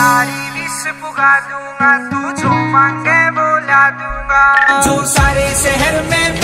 सारी विश पुगा दूंगा, तू जो मांगे वो ला दूंगा। जो सारे शहर में